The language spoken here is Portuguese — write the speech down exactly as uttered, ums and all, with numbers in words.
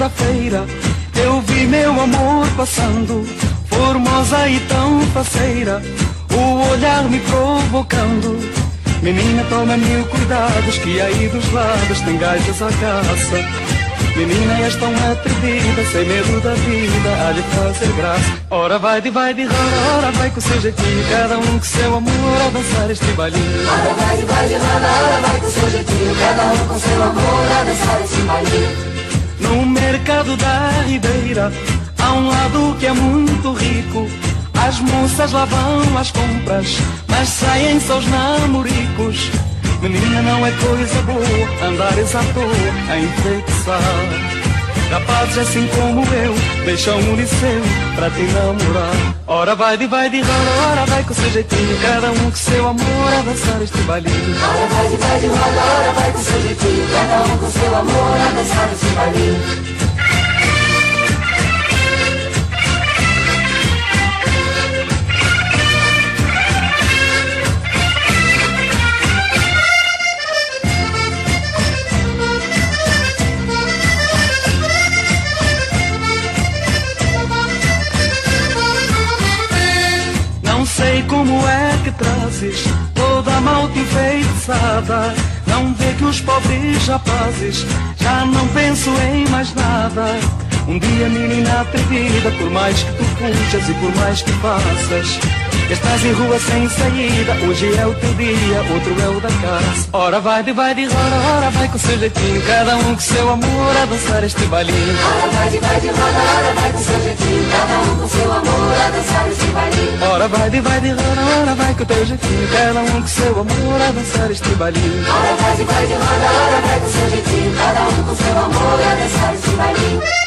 pra feira, eu vi meu amor passando, formosa e tão faceira, o olhar me provocando. Menina, toma mil cuidados, que aí dos lados tem gaitas à caça. Menina, és tão atrevida, sem medo da vida, há de fazer graça. Ora vai de vai de roda, ora vai com o seu jeitinho, cada um com seu amor a dançar este bailinho. Ora vai de vai de roda, ora vai com o seu jeitinho, cada um com seu amor a dançar este bailinho. No mercado da Ribeira há um lado que é muito rico, as moças lá vão às compras, mas saem só os namoricos. Menina, não é coisa boa andares à toa a enfeitiçar rapazes assim como eu, deixam o liceu pra te namorar. Ora vai de vai de roda, ora vai com o seu jeitinho, cada um com seu amor a dançar este bailinho. Ora vai de vai de roda, ora vai com o seu jeitinho, cada um com seu amor a dançar este bailinho. Não sei como é que trazes toda a malta enfeitiçada, não vê que os pobres rapazes já não penso em mais nada. Um dia, menina atrevida, por mais que tu fujas e por mais que faças, estás em rua sem saída, hoje é o teu dia, outro é o da casa. Ora vai de vai de roda, ora vai com o seu jeitinho, cada um com seu amor a dançar este bailinho. Ora vai de vai de roda, ora vai com o seu jeitinho, cada um com seu amor a dançar este bailinho. Ora vai de vai de roda, ora vai com o teu jeitinho, cada um com seu amor a dançar este bailinho. Ora vai de vai de roda, ora vai com o seu jeitinho, cada um com seu amor a dançar este bailinho.